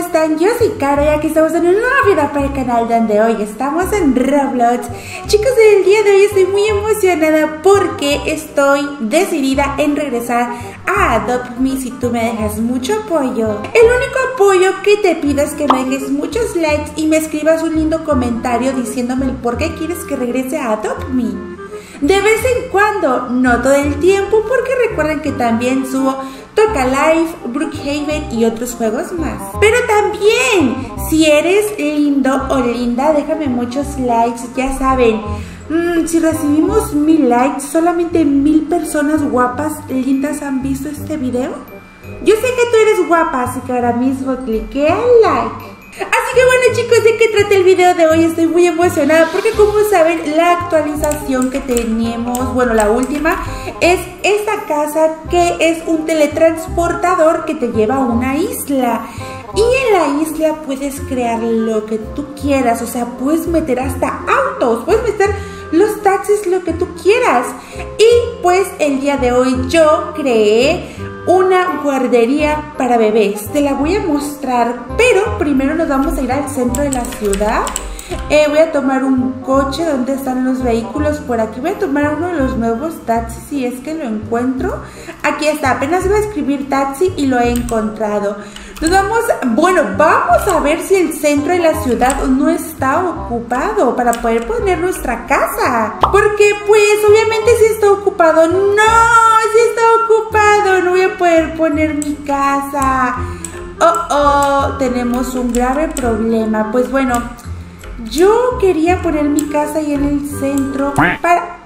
están? Yo soy Caro y aquí estamos en un nuevo video para el canal donde hoy estamos en Roblox. Chicos, el día de hoy estoy muy emocionada porque estoy decidida en regresar a Adopt Me si tú me dejas mucho apoyo. El único apoyo que te pido es que me dejes muchos likes y me escribas un lindo comentario diciéndome el por qué quieres que regrese a Adopt Me. De vez en cuando, no todo el tiempo, porque recuerden que también subo Toca Life, Brookhaven y otros juegos más. Pero también, si eres lindo o linda, déjame muchos likes, ya saben. Si recibimos 1000 likes, solamente 1000 personas guapas, lindas han visto este video. Yo sé que tú eres guapa, así que ahora mismo clique al like. Así que bueno, chicos, ¿de qué trata el video de hoy? Estoy muy emocionada porque, como saben, la actualización que tenemos, bueno, la última, es esta casa que es un teletransportador que te lleva a una isla. Y en la isla puedes crear lo que tú quieras, o sea, puedes meter hasta autos, puedes meter los taxis, lo que tú quieras. Y pues el día de hoy yo creé una guardería para bebés. Te la voy a mostrar, pero primero nos vamos a ir al centro de la ciudad. Voy a tomar un coche. ¿Dónde están los vehículos? Por aquí. Voy a tomar uno de los nuevos taxis si es que lo encuentro. Aquí está, apenas voy a escribir taxi y lo he encontrado. Nos vamos, bueno, vamos a ver si el centro de la ciudad no está ocupado para poder poner nuestra casa. Porque pues obviamente si está ocupado, no, si está ocupado, no voy a poder poner mi casa. Tenemos un grave problema. Pues bueno, yo quería poner mi casa ahí en el centro para...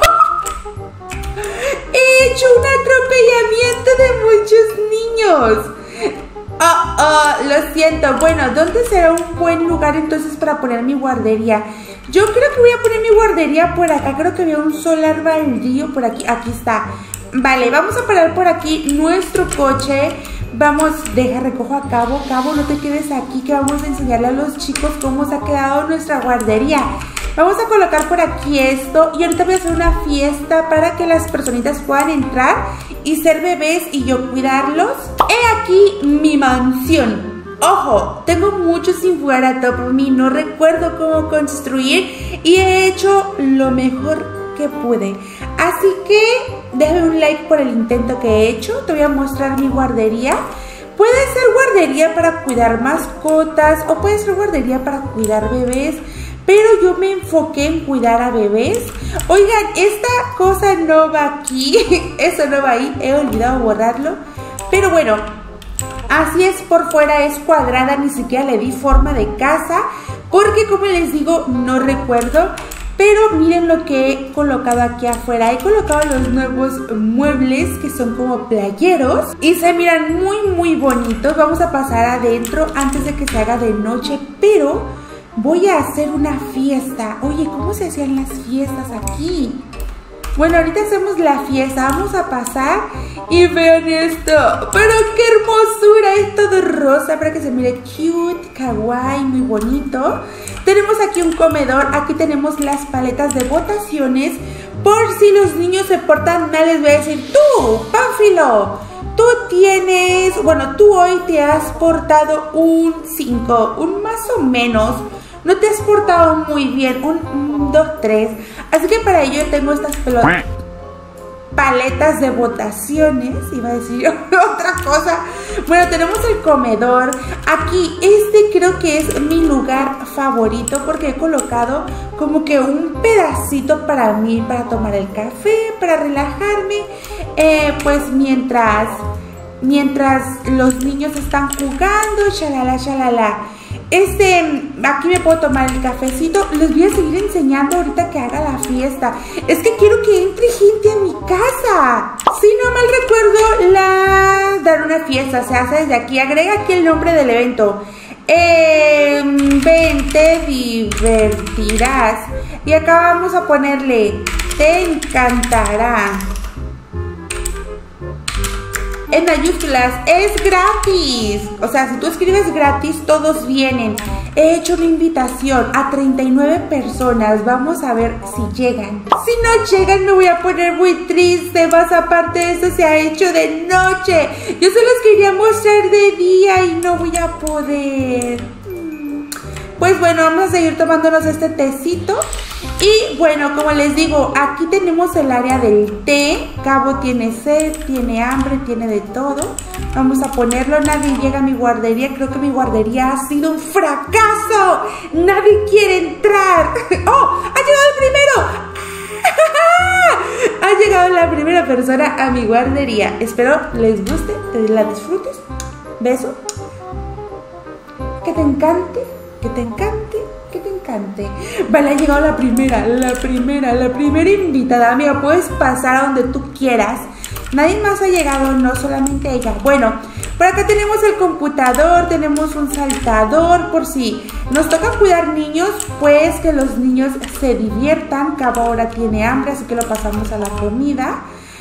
He hecho un atropellamiento de muchos niños. Lo siento. Bueno, ¿dónde será un buen lugar entonces para poner mi guardería? Yo creo que voy a poner mi guardería por acá. Creo que había un solar baldío por aquí. Aquí está. Vale, vamos a parar por aquí nuestro coche. Vamos, recojo a Cabo. Cabo, no te quedes aquí, que vamos a enseñarle a los chicos cómo se ha quedado nuestra guardería. Vamos a colocar por aquí esto y ahorita voy a hacer una fiesta para que las personitas puedan entrar y ser bebés y yo cuidarlos. He aquí mi mansión. Ojo, tengo mucho sin jugar a Adopt Me, no recuerdo cómo construir y he hecho lo mejor que pude. Así que déjame un like por el intento que he hecho. Te voy a mostrar mi guardería. Puede ser guardería para cuidar mascotas o puede ser guardería para cuidar bebés, pero yo me enfoqué en cuidar a bebés. Oigan, esta cosa no va aquí. Eso no va ahí, he olvidado borrarlo. Pero bueno, así es por fuera, es cuadrada. Ni siquiera le di forma de casa porque, como les digo, no recuerdo. Pero miren lo que he colocado aquí afuera. He colocado los nuevos muebles que son como playeros y se miran muy muy bonitos. Vamos a pasar adentro antes de que se haga de noche, pero voy a hacer una fiesta. Oye, ¿cómo se hacían las fiestas aquí? Bueno, ahorita hacemos la fiesta. Vamos a pasar y vean esto. ¡Pero qué hermosura! Es todo rosa para que se mire cute, kawaii, muy bonito. Tenemos aquí un comedor. Aquí tenemos las paletas de votaciones. Por si los niños se portan mal, les voy a decir: tú, Pánfilo, tú tienes... Bueno, tú hoy te has portado un 5, un más o menos. No te has portado muy bien, un 2, 3. Así que para ello tengo estas paletas de votaciones. Iba a decir otra cosa. Bueno, tenemos el comedor. Aquí, creo que es mi lugar favorito porque he colocado como que un pedacito para mí, para tomar el café, para relajarme. Pues mientras los niños están jugando, shalala, shalala. Aquí me puedo tomar el cafecito. Les voy a seguir enseñando ahorita que haga la fiesta. Es que quiero que entre gente a mi casa. Si no mal recuerdo, dar una fiesta se hace desde aquí. Agrega aquí el nombre del evento. Ven, te divertirás. Y acá vamos a ponerle: te encantará. en mayúsculas, es gratis. O sea, si tú escribes gratis, todos vienen. He hecho una invitación a 39 personas. Vamos a ver si llegan. Si no llegan, me voy a poner muy triste. Más aparte de eso, se ha hecho de noche. Yo se los quería mostrar de día y no voy a poder. Pues bueno, vamos a seguir tomándonos este tecito. Y bueno, como les digo, aquí tenemos el área del té. Cabo tiene sed, tiene hambre, tiene de todo. Vamos a ponerlo. Nadie llega a mi guardería. Creo que mi guardería ha sido un fracaso. Nadie quiere entrar. ¡Oh! ¡Ha llegado el primero! Ha llegado la primera persona a mi guardería. Espero les guste, te la disfrutes. Beso. Que te encante, que te encante, que te encante. Vale, ha llegado la primera invitada. Amiga, puedes pasar a donde tú quieras. Nadie más ha llegado, no solamente ella. Bueno, por acá tenemos el computador, tenemos un saltador por si nos toca cuidar niños, pues que los niños se diviertan. Cabo ahora tiene hambre, así que lo pasamos a la comida.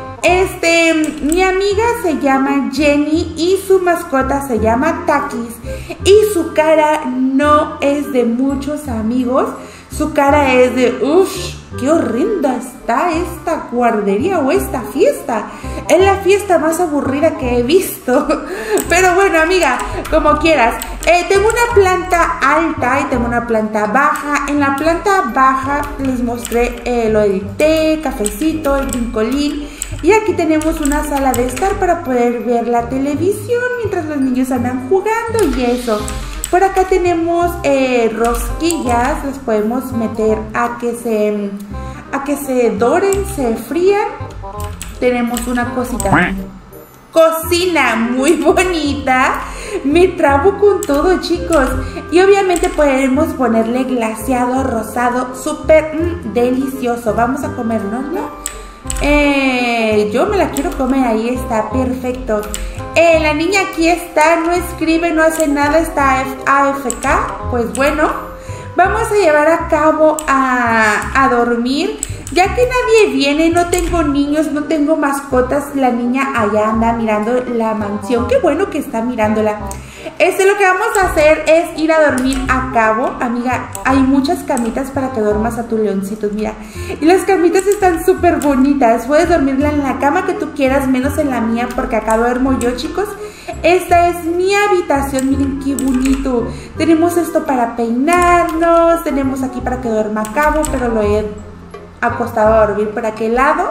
Mi amiga se llama Jenny y su mascota se llama Takis. Y su cara no es de muchos amigos. Su cara es de, uff, qué horrenda está esta guardería o esta fiesta. Es la fiesta más aburrida que he visto. Pero bueno, amiga, como quieras. Tengo una planta alta y tengo una planta baja. En la planta baja les mostré lo del té, cafecito, el brincolín. Y aquí tenemos una sala de estar para poder ver la televisión mientras los niños andan jugando y eso. Por acá tenemos rosquillas, las podemos meter a que se doren, se frían. Tenemos una cocina muy bonita. Me trabo con todo, chicos. Y obviamente podemos ponerle glaseado rosado, súper delicioso. Vamos a comérnoslo. Yo me la quiero comer, ahí está, perfecto. La niña aquí está, no escribe, no hace nada, está AFK. Pues bueno, vamos a llevar a Cabo a dormir. Ya que nadie viene, no tengo niños, no tengo mascotas, la niña allá anda mirando la mansión. Qué bueno que está mirándola. Lo que vamos a hacer es ir a dormir a Cabo. Amiga, hay muchas camitas para que duermas a tu leoncito, mira. Y las camitas están súper bonitas. Puedes dormirla en la cama que tú quieras, menos en la mía, porque acá duermo yo, chicos. Esta es mi habitación, miren qué bonito. Tenemos esto para peinarnos, tenemos aquí para que duerma Cabo, pero lo he acostado a dormir por aquel lado.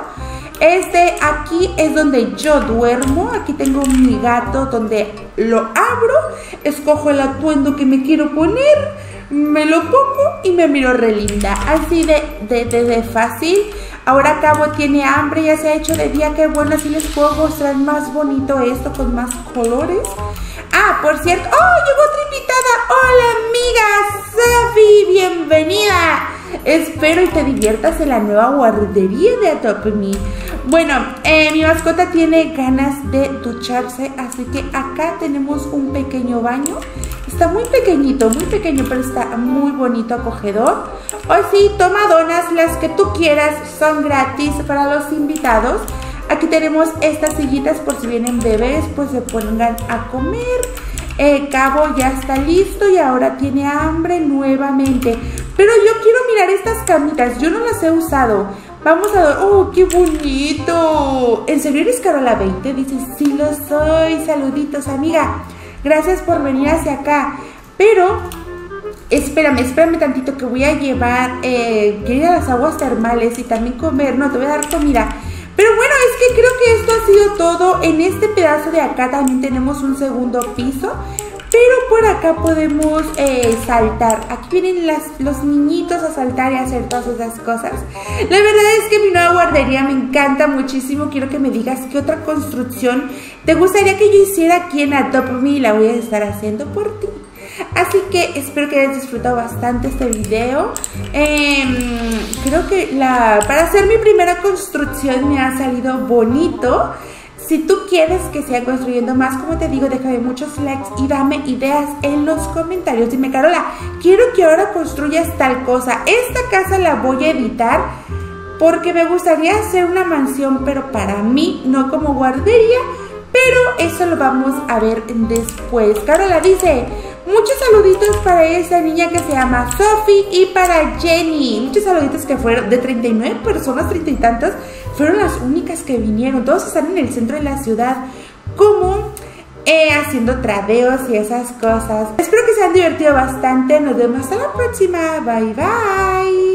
Aquí es donde yo duermo. Aquí tengo mi gato donde lo abro, escojo el atuendo que me quiero poner, me lo pongo y me miro re linda. Así de fácil. Ahora Cabo tiene hambre, ya se ha hecho de día. Qué bueno, así les puedo mostrar más bonito esto con más colores. Ah, por cierto, ¡oh! Llegó otra invitada. Hola, amiga Safi, bienvenida. Espero y te diviertas en la nueva guardería de Adopt Me. Bueno, mi mascota tiene ganas de ducharse, así que acá tenemos un pequeño baño. Está muy pequeñito, pero está muy bonito, acogedor. Hoy sí, toma donas, las que tú quieras, son gratis para los invitados. Aquí tenemos estas sillitas por si vienen bebés, pues se pongan a comer. Cabo ya está listo y ahora tiene hambre nuevamente. Pero yo quiero mirar estas camitas, yo no las he usado. Vamos a ver, ¡oh, qué bonito! ¿En serio eres Carola 20? Dices, sí lo soy, saluditos, amiga. Gracias por venir hacia acá. Pero, espérame tantito que voy a llevar, quiero ir a las aguas termales y también comer. No, te voy a dar comida. Pero bueno, es que creo que esto ha sido todo. En este pedazo de acá también tenemos un segundo piso. Pero por acá podemos saltar. Aquí vienen los niñitos a saltar y a hacer todas esas cosas. La verdad es que mi nueva guardería me encanta muchísimo. Quiero que me digas qué otra construcción te gustaría que yo hiciera aquí en Adopt Me. Y la voy a estar haciendo por ti. Así que espero que hayas disfrutado bastante este video. Creo que para hacer mi primera construcción me ha salido bonito. Si tú quieres que siga construyendo más, como te digo, déjame muchos likes y dame ideas en los comentarios. Dime, Carola, quiero que ahora construyas tal cosa. Esta casa la voy a editar porque me gustaría hacer una mansión, pero para mí, no como guardería. pero eso lo vamos a ver después. Carola dice, muchos saluditos para esa niña que se llama Sophie y para Jenny. Muchos saluditos que fueron de 39 personas, 30 y tantas, fueron las únicas que vinieron. Todos están en el centro de la ciudad, como haciendo tradeos y esas cosas. Espero que se hayan divertido bastante. Nos vemos hasta la próxima. Bye, bye.